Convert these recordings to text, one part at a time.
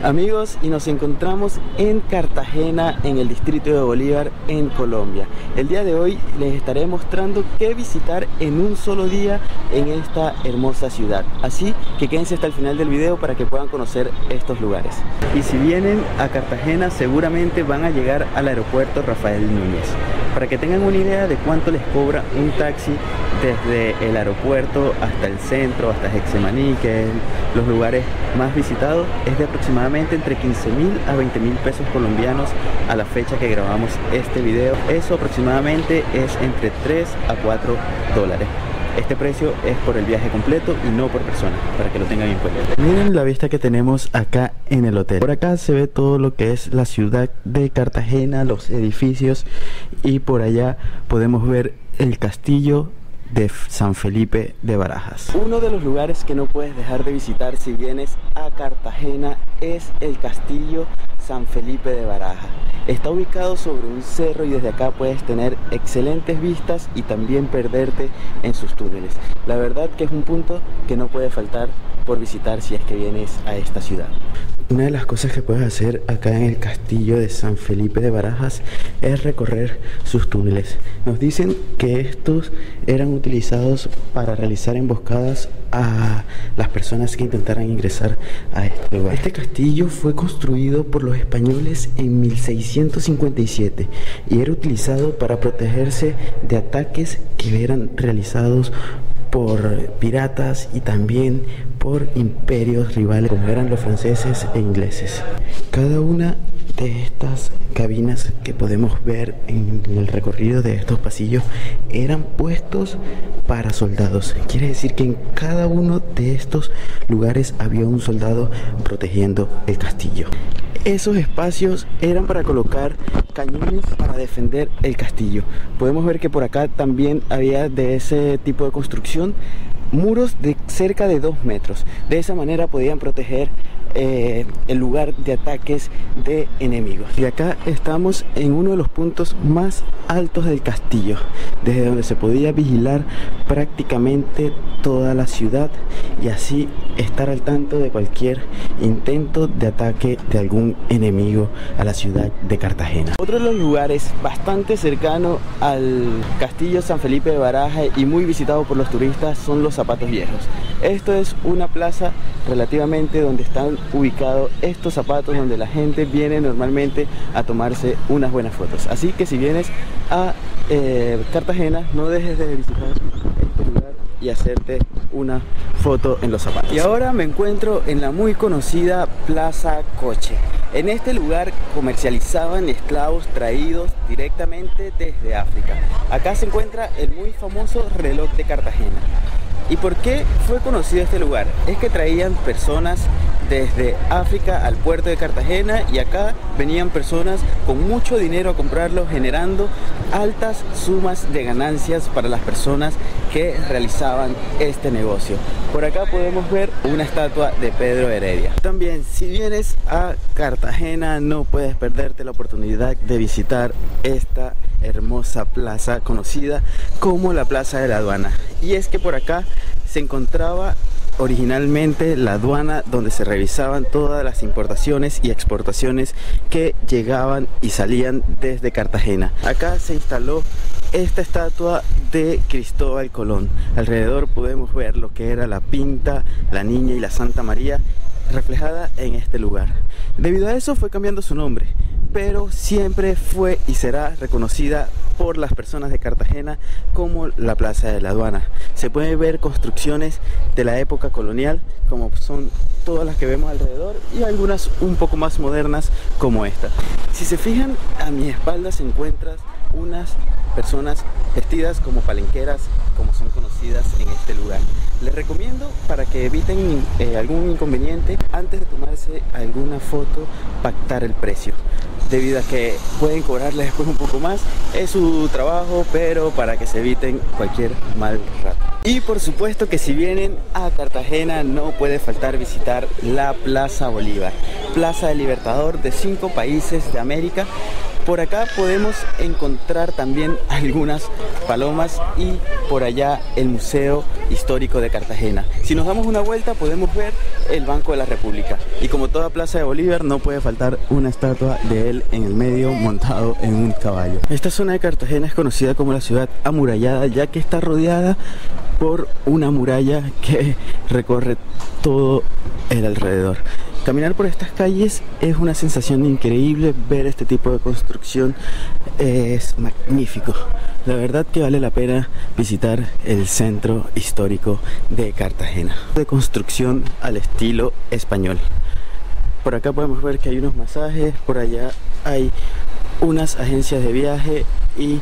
Amigos, y nos encontramos en Cartagena, en el distrito de Bolívar, en Colombia. El día de hoy les estaré mostrando qué visitar en un solo día en esta hermosa ciudad. Así que quédense hasta el final del video para que puedan conocer estos lugares. Y si vienen a Cartagena, seguramente van a llegar al aeropuerto Rafael Núñez. Para que tengan una idea de cuánto les cobra un taxi desde el aeropuerto hasta el centro, hasta Getsemaní, que es los lugares más visitados, es de aproximadamente entre 15.000 a 20.000 pesos colombianos a la fecha que grabamos este video. Eso aproximadamente es entre 3 a 4 dólares. Este precio es por el viaje completo y no por persona, para que lo tengan en cuenta. Miren la vista que tenemos acá en el hotel. Por acá se ve todo lo que es la ciudad de Cartagena, los edificios, y por allá podemos ver el castillo de San Felipe de Barajas. Uno de los lugares que no puedes dejar de visitar si vienes a Cartagena es el castillo San Felipe de Barajas. Está ubicado sobre un cerro y desde acá puedes tener excelentes vistas y también perderte en sus túneles. La verdad que es un punto que no puede faltar por visitar si es que vienes a esta ciudad. Una de las cosas que puedes hacer acá en el castillo de San Felipe de Barajas es recorrer sus túneles. Nos dicen que estos eran utilizados para realizar emboscadas a las personas que intentaran ingresar a este lugar. Este castillo fue construido por los españoles en 1657 y era utilizado para protegerse de ataques que eran realizados por piratas y también por imperios rivales como eran los franceses e ingleses. Cada una de estas cabinas que podemos ver en el recorrido de estos pasillos eran puestos para soldados. Quiere decir que en cada uno de estos lugares había un soldado protegiendo el castillo. Esos espacios eran para colocar cañones para defender el castillo. Podemos ver que por acá también había de ese tipo de construcción muros de cerca de 2 metros. De esa manera podían proteger el lugar de ataques de enemigos. Y acá estamos en uno de los puntos más altos del castillo, desde donde se podía vigilar prácticamente toda la ciudad y así estar al tanto de cualquier intento de ataque de algún enemigo a la ciudad de Cartagena. Otro de los lugares bastante cercano al castillo San Felipe de Barajas y muy visitado por los turistas son los Zapatos Viejos. Esto es una plaza relativamente donde están ubicados estos zapatos, donde la gente viene normalmente a tomarse unas buenas fotos. Así que si vienes a Cartagena, no dejes de visitar este lugar y hacerte una foto en los zapatos. Y ahora me encuentro en la muy conocida Plaza Coche. En este lugar comercializaban esclavos traídos directamente desde África. Acá se encuentra el muy famoso reloj de Cartagena. ¿Y por qué fue conocido este lugar? Es que traían personas desde África al puerto de Cartagena y acá venían personas con mucho dinero a comprarlo, generando altas sumas de ganancias para las personas que realizaban este negocio. Por acá podemos ver una estatua de Pedro Heredia. También, si vienes a Cartagena, no puedes perderte la oportunidad de visitar esta hermosa plaza conocida como la Plaza de la Aduana. Y es que por acá se encontraba originalmente la aduana, donde se revisaban todas las importaciones y exportaciones que llegaban y salían desde Cartagena. Acá se instaló esta estatua de Cristóbal Colón. Alrededor podemos ver lo que era la Pinta, la Niña y la Santa María reflejada en este lugar. Debido a eso fue cambiando su nombre, pero siempre fue y será reconocida por las personas de Cartagena como la Plaza de la Aduana. Se pueden ver construcciones de la época colonial, como son todas las que vemos alrededor, y algunas un poco más modernas como esta. Si se fijan, a mi espalda se encuentran unas personas vestidas como palenqueras, como son conocidas en este lugar. Les recomiendo, para que eviten algún inconveniente, antes de tomarse alguna foto, pactar el precio, debido a que pueden cobrarles después un poco más. Es su trabajo, pero para que se eviten cualquier mal rato. Y por supuesto que si vienen a Cartagena, no puede faltar visitar la Plaza Bolívar, Plaza del Libertador de 5 países de América, Por acá podemos encontrar también algunas palomas y por allá el Museo Histórico de Cartagena. Si nos damos una vuelta podemos ver el Banco de la República, y como toda plaza de Bolívar no puede faltar una estatua de él en el medio montado en un caballo. Esta zona de Cartagena es conocida como la ciudad amurallada, ya que está rodeada por una muralla que recorre todo el alrededor. Caminar por estas calles es una sensación increíble. Ver este tipo de construcción es magnífico. La verdad que vale la pena visitar el centro histórico de Cartagena. De construcción al estilo español. Por acá podemos ver que hay unos masajes, por allá hay unas agencias de viaje y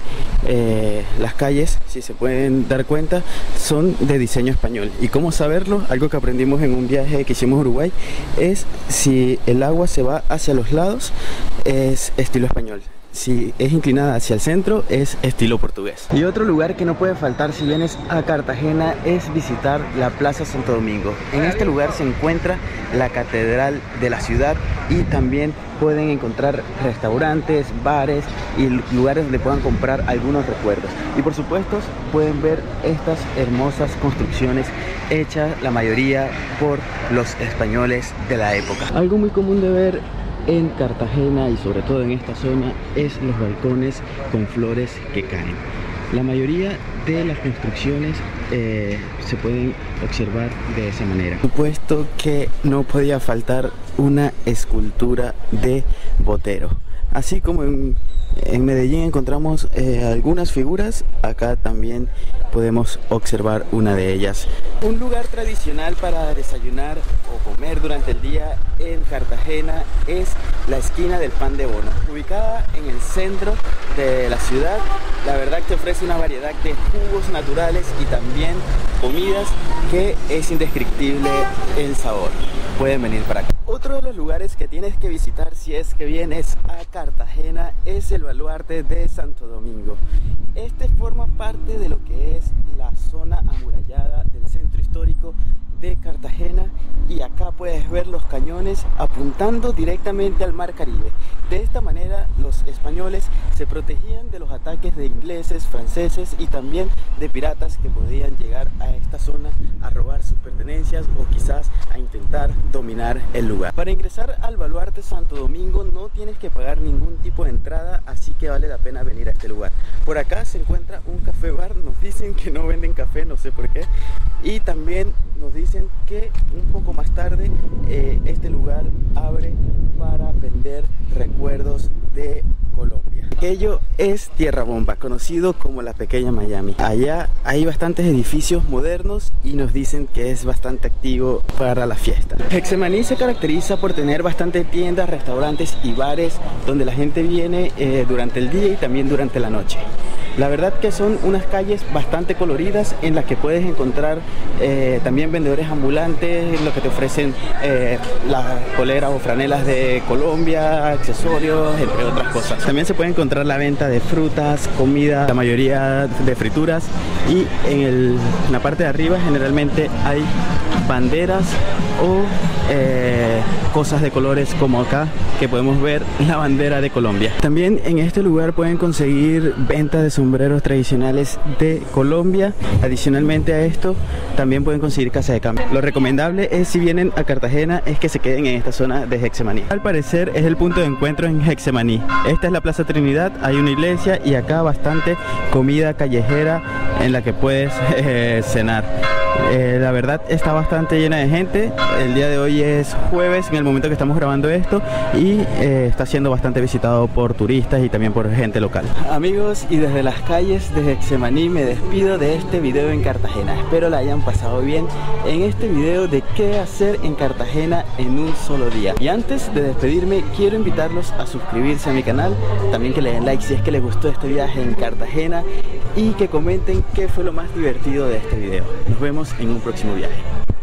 las calles, si se pueden dar cuenta, son de diseño español. ¿Y cómo saberlo? Algo que aprendimos en un viaje que hicimos a Uruguay es si el agua se va hacia los lados es estilo español, si es inclinada hacia el centro es estilo portugués. Y otro lugar que no puede faltar si vienes a Cartagena es visitar la Plaza Santo Domingo. En este lugar se encuentra la catedral de la ciudad y también pueden encontrar restaurantes, bares y lugares donde puedan comprar algunos recuerdos. Y por supuesto pueden ver estas hermosas construcciones hechas la mayoría por los españoles de la época. Algo muy común de ver en Cartagena y sobre todo en esta zona es los balcones con flores que caen. La mayoría de las construcciones se pueden observar de esa manera. Por supuesto que no podía faltar una escultura de Botero. Así como en Medellín encontramos algunas figuras, acá también podemos observar una de ellas. Un lugar tradicional para desayunar o comer durante el día en Cartagena es la esquina del Pan de Bono, ubicada en el centro de la ciudad. La verdad que ofrece una variedad de jugos naturales y también comidas que es indescriptible el sabor. Pueden venir para acá. Otro de los lugares que tienes que visitar si es que vienes a Cartagena es el Baluarte de Santo Domingo. Este forma parte de lo que es la zona amurallada del centro histórico de Cartagena y acá puedes ver los cañones apuntando directamente al mar Caribe. De esta manera los españoles se protegían de los ataques de ingleses, franceses y también de piratas que podían llegar a esta zona a robar sus pertenencias o quizás a intentar dominar el lugar. Para ingresar al Baluarte Santo Domingo no tienes que pagar ningún tipo de entrada, así que vale la pena venir a este lugar. Por acá se encuentra un café bar, nos dicen que no venden café, no sé por qué, y también nos dicen que un poco más tarde este lugar abre para vender recuerdos de Colombia. Aquello es Tierra Bomba, conocido como la pequeña Miami. Allá hay bastantes edificios modernos y nos dicen que es bastante activo para la fiesta. Getsemaní se caracteriza por tener bastantes tiendas, restaurantes y bares donde la gente viene durante el día y también durante la noche. La verdad que son unas calles bastante coloridas en las que puedes encontrar también vendedores ambulantes, lo que te ofrecen las poleras o franelas de Colombia, accesorios, entre otras cosas. También se puede encontrar la venta de frutas, comida, la mayoría de frituras, y en la parte de arriba generalmente hay banderas o cosas de colores como acá que podemos ver la bandera de Colombia. También en este lugar pueden conseguir venta de sombreros tradicionales de Colombia. Adicionalmente a esto también pueden conseguir casa de cambio. Lo recomendable es, si vienen a Cartagena, es que se queden en esta zona de Getsemaní. Al parecer es el punto de encuentro en Getsemaní. Esta es la Plaza Trinidad, hay una iglesia y acá bastante comida callejera en la que puedes cenar. La verdad está bastante llena de gente. El día de hoy es jueves en el momento que estamos grabando esto y está siendo bastante visitado por turistas y también por gente local. Amigos, y desde las calles de Getsemaní me despido de este video en Cartagena. Espero la hayan pasado bien en este video de qué hacer en Cartagena en un solo día. Y antes de despedirme quiero invitarlos a suscribirse a mi canal, también que le den like si es que les gustó este viaje en Cartagena y que comenten qué fue lo más divertido de este video. Nos vemos en un próximo viaje.